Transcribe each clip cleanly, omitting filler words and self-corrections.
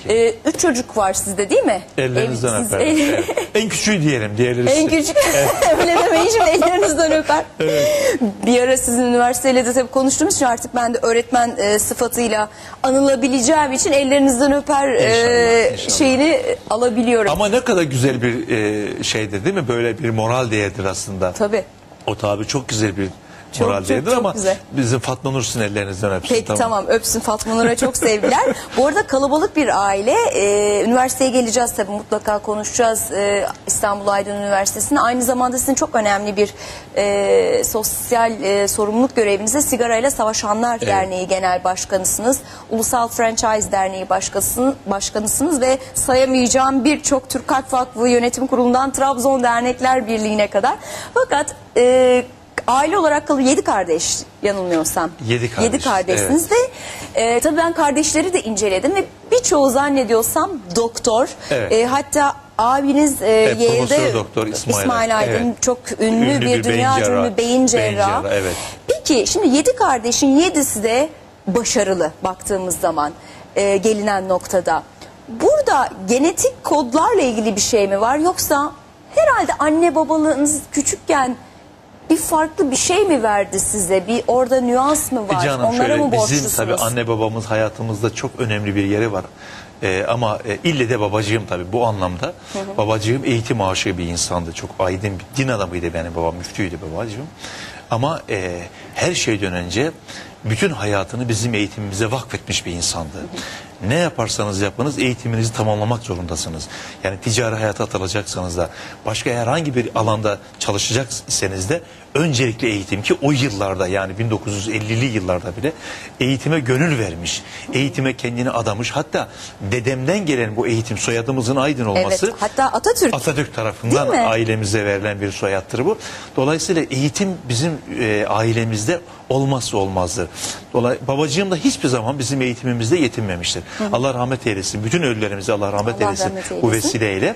ki. 3 çocuk var sizde değil mi? Ellerinizden öper. Evet. En küçüğü diyelim. Diğerleri En küçük. Öyle demeyin şimdi, ellerinizden öper. Evet. Bir ara sizin üniversiteyle de tabii konuştuğumuz için artık ben de öğretmen sıfatıyla anılabileceğim için ellerinizden öper İnşallah. şeyini alabiliyorum. Ama ne kadar güzel bir şeydir değil mi? Böyle bir moral değerdir aslında. Tabii. O tabi çok güzel bir Çok, moral değerdir çok ama güzel. bizim Fatma Nur sizin ellerinizden öpsün. Peki tamam, öpsün Fatma Nur'a çok sevgiler. Bu arada kalabalık bir aile. Üniversiteye geleceğiz tabii, mutlaka konuşacağız İstanbul Aydın Üniversitesi'ne. Aynı zamanda sizin çok önemli bir sosyal sorumluluk görevinizde Sigarayla Savaşanlar Derneği Genel Başkanısınız. Ulusal Franchise Derneği Başkanısınız ve sayamayacağım birçok Türk Kalp Vakfı Yönetim Kurulu'ndan Trabzon Dernekler Birliği'ne kadar. Fakat aile olarak 7 kardeş yanılmıyorsam. 7 kardeş. 7 kardeşsiniz ve tabii ben kardeşleri de inceledim ve birçoğu zannediyorsam doktor. Evet. Hatta abiniz Profesör Doktor İsmail Aydın, evet. çok ünlü bir dünya ünlü beyin cerrahı. Evet. Peki şimdi 7 kardeşin 7'si de başarılı baktığımız zaman gelinen noktada. Burada genetik kodlarla ilgili bir şey mi var, yoksa herhalde anne babalığınız küçükken bir farklı bir şey mi verdi size? Bir orada nüans mı var? Canım, onlara mı borçlusunuz? bizim tabii anne babamız hayatımızda çok önemli bir yeri var. Ama ille de babacığım tabii bu anlamda. Babacığım eğitim aşığı bir insandı. Çok aydın bir din adamıydı benim babam. Müftüydü babacığım. Ama her şeyden önce bütün hayatını bizim eğitimimize vakfetmiş bir insandı. Ne yaparsanız yapınız eğitiminizi tamamlamak zorundasınız. Yani ticari hayata atılacaksanız da başka herhangi bir alanda çalışacaksanız da öncelikle eğitim, ki o yıllarda yani 1950'li yıllarda bile eğitime gönül vermiş. Eğitime kendini adamış. Hatta dedemden gelen bu eğitim, soyadımızın Aydın olması. Evet, hatta Atatürk tarafından ailemize verilen bir soyattır bu. Dolayısıyla eğitim bizim ailemizde olmazsa olmazdır. Babacığım da hiçbir zaman bizim eğitimimizde yetinmemiştir. Allah rahmet eylesin. Bütün ölülerimize Allah rahmet eylesin bu vesileyle.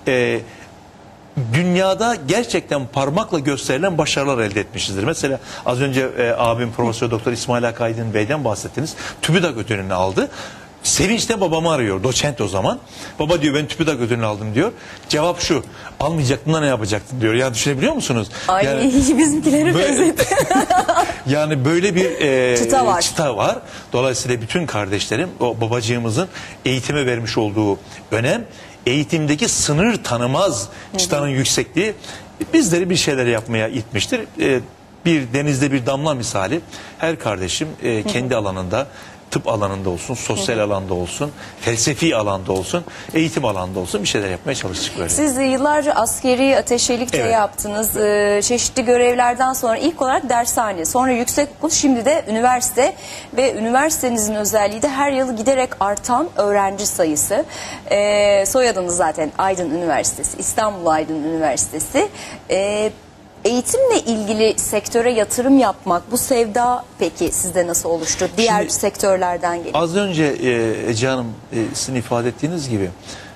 Dünyada gerçekten parmakla gösterilen başarılar elde etmişizdir. Mesela az önce abim Profesör Doktor İsmail Hakkı Aydın Bey'den bahsettiniz. TÜBİTAK ödülünü aldı. Sevinçle babamı arıyor. Doçent o zaman. Baba diyor ben TÜBİTAK ödülünü aldım diyor. Cevap şu: almayacaktın da ne yapacaktın diyor. Ya düşünebiliyor musunuz? Ay yani, bizimkileri benzetti. Yani böyle bir çıta var. Dolayısıyla bütün kardeşlerim o babacığımızın eğitime vermiş olduğu önem, eğitimdeki sınır tanımaz çıtanın yüksekliği bizleri bir şeyler yapmaya itmiştir. Bir denizde bir damla misali her kardeşim kendi alanında, tıp alanında olsun, sosyal alanda olsun, felsefi alanda olsun, eğitim alanda olsun bir şeyler yapmaya çalıştık böyle. Siz yıllarca askeri ateşelik yaptınız. Çeşitli görevlerden sonra ilk olarak dershane, sonra yüksekokul, şimdi de üniversite ve üniversitenizin özelliği de her yıl giderek artan öğrenci sayısı. Soyadınız zaten Aydın Üniversitesi, İstanbul Aydın Üniversitesi. Eğitimle ilgili sektöre yatırım yapmak, bu sevda peki sizde nasıl oluştu? Diğer şimdi, sektörlerden geliyor. Az önce Ece Hanım sizin ifade ettiğiniz gibi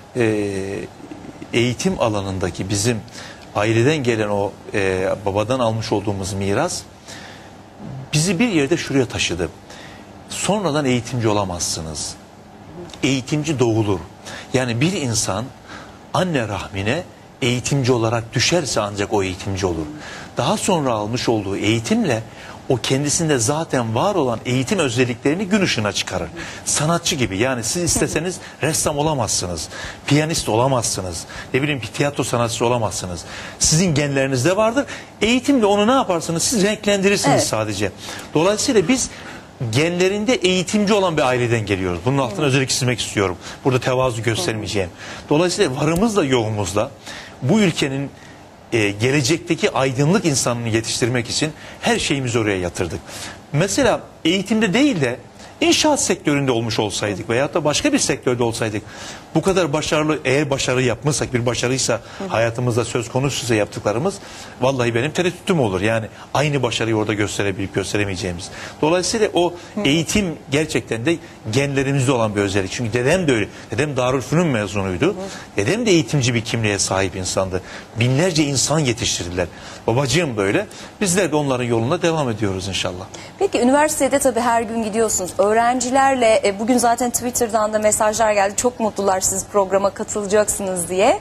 eğitim alanındaki bizim aileden gelen o babadan almış olduğumuz miras bizi bir yerde şuraya taşıdı. Sonradan eğitimci olamazsınız. Eğitimci doğulur. Yani bir insan anne rahmine eğitimci olarak düşerse ancak o eğitimci olur. Daha sonra almış olduğu eğitimle o kendisinde zaten var olan eğitim özelliklerini gün ışığına çıkarır. Sanatçı gibi, yani siz isteseniz ressam olamazsınız, piyanist olamazsınız, ne bileyim bir tiyatro sanatçısı olamazsınız. Sizin genlerinizde vardır. Eğitimle onu ne yaparsınız? Siz renklendirirsiniz sadece. Dolayısıyla biz genlerinde eğitimci olan bir aileden geliyoruz. Bunun altına özellikle çizmek istiyorum. Burada tevazu göstermeyeceğim. Dolayısıyla varımızla yoğumuzla bu ülkenin gelecekteki aydınlık insanını yetiştirmek için her şeyimizi oraya yatırdık. Mesela eğitimde değil de inşaat sektöründe olmuş olsaydık veyahut da başka bir sektörde olsaydık, bu kadar başarılı, eğer başarı yapmışsak, bir başarıysa hayatımızda söz konusuysa yaptıklarımız, vallahi benim tereddütüm olur. Yani aynı başarıyı orada gösterebilip gösteremeyeceğimiz. Dolayısıyla o eğitim gerçekten de genlerimizde olan bir özellik. Çünkü dedem de öyle. Dedem Darülfünun mezunuydu. Dedem de eğitimci bir kimliğe sahip insandı. Binlerce insan yetiştirdiler. Babacığım böyle. Bizler de onların yolunda devam ediyoruz inşallah. Peki üniversitede tabii her gün gidiyorsunuz. öğrencilerle bugün zaten Twitter'dan da mesajlar geldi. Çok mutlular siz programa katılacaksınız diye.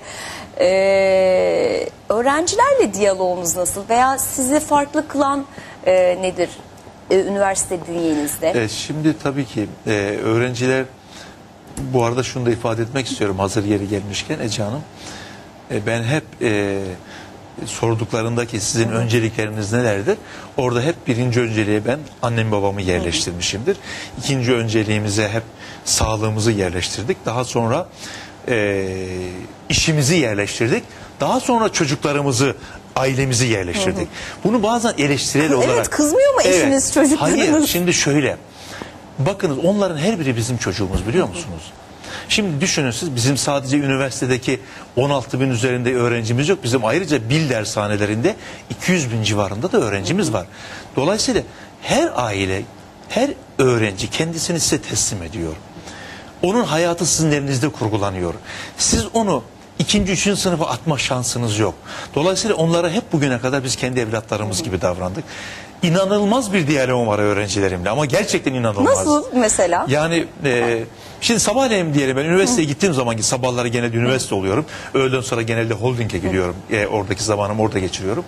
Öğrencilerle diyaloğunuz nasıl veya sizi farklı kılan nedir üniversite dünyenizde? Evet, şimdi tabii ki öğrenciler, bu arada şunu da ifade etmek istiyorum hazır yeri gelmişken Ece Hanım. Ben hep sorduklarındaki sizin öncelikleriniz nelerdir? Orada hep birinci önceliğe ben annem babamı yerleştirmişimdir. İkinci önceliğimize hep sağlığımızı yerleştirdik. Daha sonra işimizi yerleştirdik. Daha sonra çocuklarımızı, ailemizi yerleştirdik. Bunu bazen eleştirel olarak... Evet, kızmıyor mu eşiniz, çocuklarınız? Hayır, şimdi şöyle. Bakınız, onların her biri bizim çocuğumuz, biliyor musunuz? Şimdi düşünün siz, bizim sadece üniversitedeki 16 bin üzerinde öğrencimiz yok. Bizim ayrıca Bil dershanelerinde 200 bin civarında da öğrencimiz var. Dolayısıyla her aile, her öğrenci kendisini size teslim ediyor. Onun hayatı sizin elinizde kurgulanıyor. Siz onu ikinci, üçüncü sınıfa atma şansınız yok. Dolayısıyla onlara hep bugüne kadar biz kendi evlatlarımız gibi davrandık. İnanılmaz bir diyalogum var öğrencilerimle, ama gerçekten inanılmaz. Nasıl mesela? Yani şimdi sabahleyin diyelim, ben üniversiteye gittiğim zaman ki sabahları genelde üniversite oluyorum. Öğleden sonra genelde holdinge gidiyorum. Oradaki zamanımı orada geçiriyorum.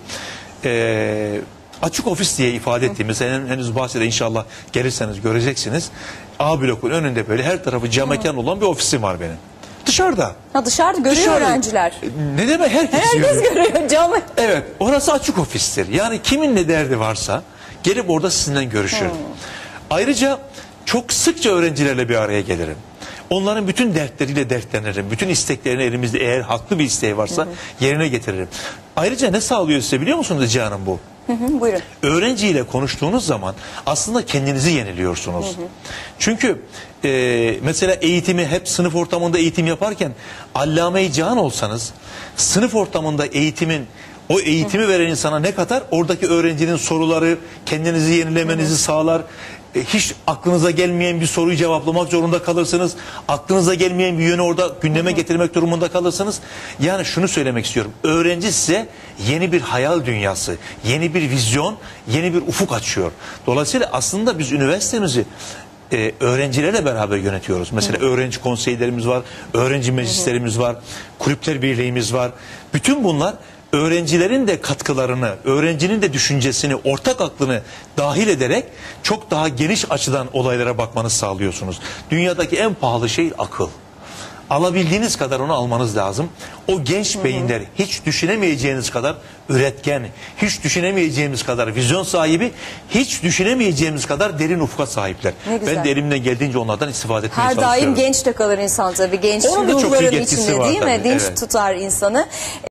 Açık ofis diye ifade ettiğimiz, henüz bahsede inşallah gelirseniz göreceksiniz. A blokun önünde böyle her tarafı cam mekan olan bir ofisim var benim. Dışarıda. Ha, dışarıda görüyor Dışarı. öğrenciler. Ne demek, herkes Görüyor camı. Evet, orası açık ofistir. Yani kimin ne derdi varsa gelip orada sizinle görüşür. Ayrıca çok sıkça öğrencilerle bir araya gelirim. Onların bütün dertleriyle dertlenirim. Bütün isteklerini elimizde, eğer haklı bir isteği varsa yerine getiririm. Ayrıca ne sağlıyor size biliyor musunuz Ece Hanım bu? Buyurun. Öğrenciyle konuştuğunuz zaman aslında kendinizi yeniliyorsunuz. Çünkü mesela eğitimi, hep sınıf ortamında eğitim yaparken allame-i cihan olsanız, sınıf ortamında o eğitimi veren insana ne kadar, oradaki öğrencinin soruları kendinizi yenilemenizi sağlar. Hiç aklınıza gelmeyen bir soruyu cevaplamak zorunda kalırsınız. Aklınıza gelmeyen bir yönü orada gündeme getirmek durumunda kalırsınız. Yani şunu söylemek istiyorum. Öğrenci size yeni bir hayal dünyası, yeni bir vizyon, yeni bir ufuk açıyor. Dolayısıyla aslında biz üniversitemizi öğrencilerle beraber yönetiyoruz. Mesela öğrenci konseylerimiz var, öğrenci meclislerimiz var, kulüpler birliğimiz var. Bütün bunlar öğrencilerin de katkılarını, öğrencinin de düşüncesini, ortak aklını dahil ederek çok daha geniş açıdan olaylara bakmanızı sağlıyorsunuz. Dünyadaki en pahalı şey akıl. Alabildiğiniz kadar onu almanız lazım. O genç beyinler hiç düşünemeyeceğiniz kadar üretken, hiç düşünemeyeceğimiz kadar vizyon sahibi, hiç düşünemeyeceğimiz kadar derin ufka sahipler. Ben de elimden geldiğince onlardan istifade etmeye çalışıyorum. Her daim genç de kalır insan tabii. Genç Onun da çok ruhların büyük etkisi içinde var değil mi? tabii, Dinç evet. tutar insanı.